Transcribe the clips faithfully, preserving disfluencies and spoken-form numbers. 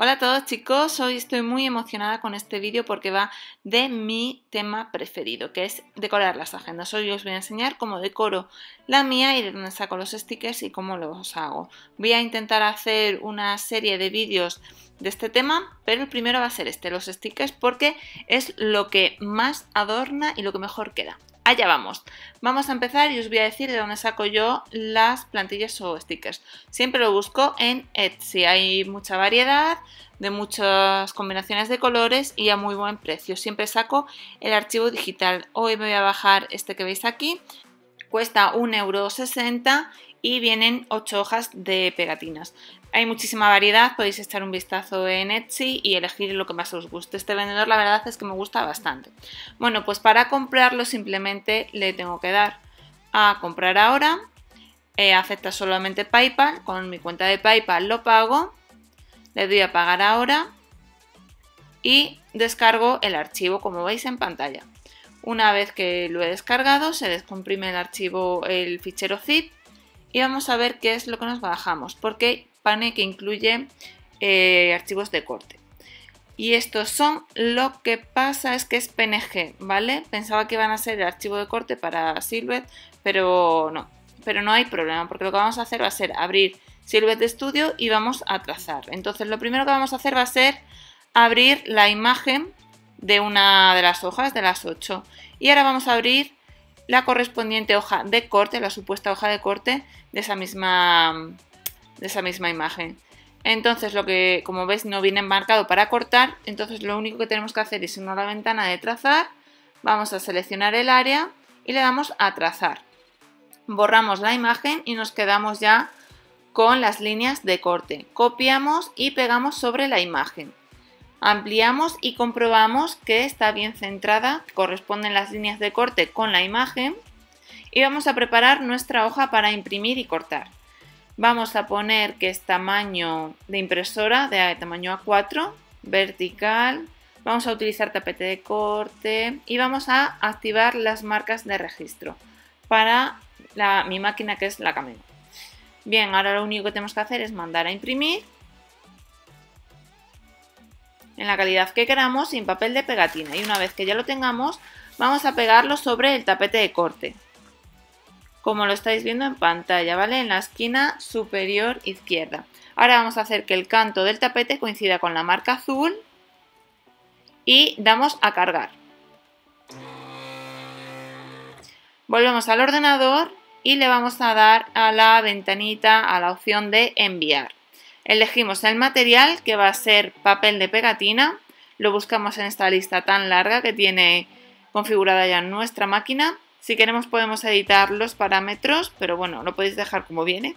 Hola a todos chicos, hoy estoy muy emocionada con este vídeo porque va de mi tema preferido, que es decorar las agendas. Hoy os voy a enseñar cómo decoro la mía y de dónde saco los stickers y cómo los hago. Voy a intentar hacer una serie de vídeos de este tema, pero el primero va a ser este, los stickers, porque es lo que más adorna y lo que mejor queda. Allá vamos. Vamos a empezar y os voy a decir de dónde saco yo las plantillas o stickers. Siempre lo busco en Etsy. Hay mucha variedad de muchas combinaciones de colores y a muy buen precio. Siempre saco el archivo digital. Hoy me voy a bajar este que veis aquí. Cuesta un euro sesenta y vienen ocho hojas de pegatinas. Hay muchísima variedad, podéis echar un vistazo en Etsy y elegir lo que más os guste. Este vendedor la verdad es que me gusta bastante. Bueno, pues para comprarlo simplemente le tengo que dar a comprar ahora. Eh, acepta solamente PayPal, con mi cuenta de PayPal lo pago. Le doy a pagar ahora y descargo el archivo como veis en pantalla. Una vez que lo he descargado se descomprime el archivo, el fichero zip y vamos a ver qué es lo que nos bajamos porque pone que incluye eh, archivos de corte. Y estos son, lo que pasa es que es P N G, ¿vale? Pensaba que iban a ser el archivo de corte para Silhouette, pero no. Pero no hay problema porque lo que vamos a hacer va a ser abrir Silhouette Studio y vamos a trazar. Entonces lo primero que vamos a hacer va a ser abrir la imagen de una de las hojas, de las ocho. Y ahora vamos a abrir la correspondiente hoja de corte, la supuesta hoja de corte de esa misma, de esa misma imagen. Entonces, lo que, como veis, no viene marcado para cortar. Entonces, lo único que tenemos que hacer es irnos a la ventana de trazar. Vamos a seleccionar el área y le damos a trazar. Borramos la imagen y nos quedamos ya con las líneas de corte. Copiamos y pegamos sobre la imagen. Ampliamos y comprobamos que está bien centrada, corresponden las líneas de corte con la imagen y vamos a preparar nuestra hoja para imprimir y cortar. Vamos a poner que es tamaño de impresora, de tamaño A cuatro, vertical, vamos a utilizar tapete de corte y vamos a activar las marcas de registro para la, mi máquina que es la Cameo. Bien, ahora lo único que tenemos que hacer es mandar a imprimir en la calidad que queramos y en papel de pegatina. Y una vez que ya lo tengamos, vamos a pegarlo sobre el tapete de corte. Como lo estáis viendo en pantalla, ¿vale? En la esquina superior izquierda. Ahora vamos a hacer que el canto del tapete coincida con la marca azul y damos a cargar. Volvemos al ordenador y le vamos a dar a la ventanita, a la opción de enviar. Elegimos el material, que va a ser papel de pegatina, lo buscamos en esta lista tan larga que tiene configurada ya nuestra máquina. Si queremos podemos editar los parámetros, pero bueno, lo podéis dejar como viene.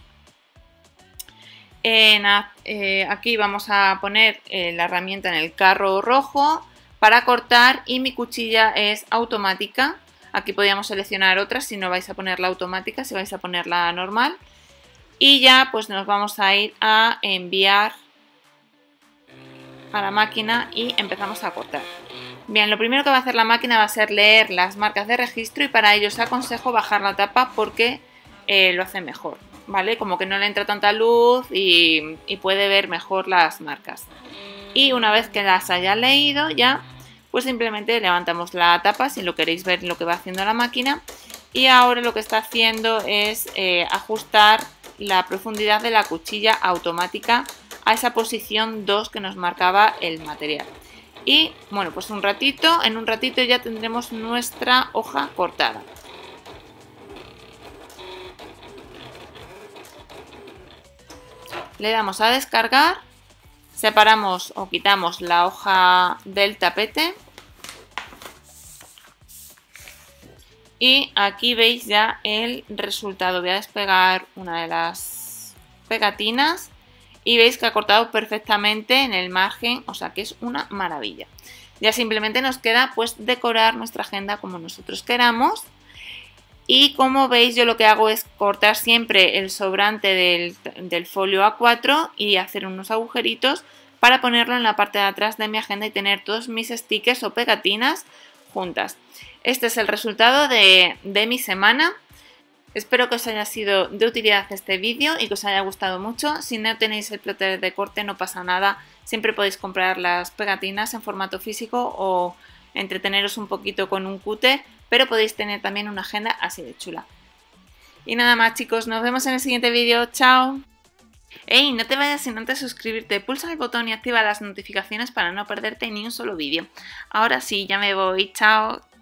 En, eh, aquí vamos a poner eh, la herramienta en el carro rojo para cortar y mi cuchilla es automática. Aquí podríamos seleccionar otra si no vais a poner la automática, si vais a poner la normal. Y ya pues nos vamos a ir a enviar a la máquina y empezamos a cortar. Bien, lo primero que va a hacer la máquina va a ser leer las marcas de registro y para ello os aconsejo bajar la tapa porque eh, lo hace mejor, ¿vale? Como que no le entra tanta luz y, y puede ver mejor las marcas. Y una vez que las haya leído ya, pues simplemente levantamos la tapa si lo queréis ver lo que va haciendo la máquina. Y ahora lo que está haciendo es eh, ajustar la profundidad de la cuchilla automática a esa posición dos que nos marcaba el material. Y bueno, pues un ratito, en un ratito ya tendremos nuestra hoja cortada. Le damos a descargar, separamos o quitamos la hoja del tapete. Y aquí veis ya el resultado. Voy a despegar una de las pegatinas y veis que ha cortado perfectamente en el margen, o sea que es una maravilla. Ya simplemente nos queda pues decorar nuestra agenda como nosotros queramos. Y como veis yo lo que hago es cortar siempre el sobrante del, del folio A cuatro y hacer unos agujeritos para ponerlo en la parte de atrás de mi agenda y tener todos mis stickers o pegatinas juntas. Este es el resultado de, de mi semana. Espero que os haya sido de utilidad este vídeo y que os haya gustado mucho. Si no tenéis el plotter de corte no pasa nada, siempre podéis comprar las pegatinas en formato físico o entreteneros un poquito con un cúter, pero podéis tener también una agenda así de chula. Y nada más chicos, nos vemos en el siguiente vídeo, ¡chao! ¡Ey! No te vayas sin antes suscribirte, pulsa el botón y activa las notificaciones para no perderte ni un solo vídeo. Ahora sí, ya me voy, ¡chao!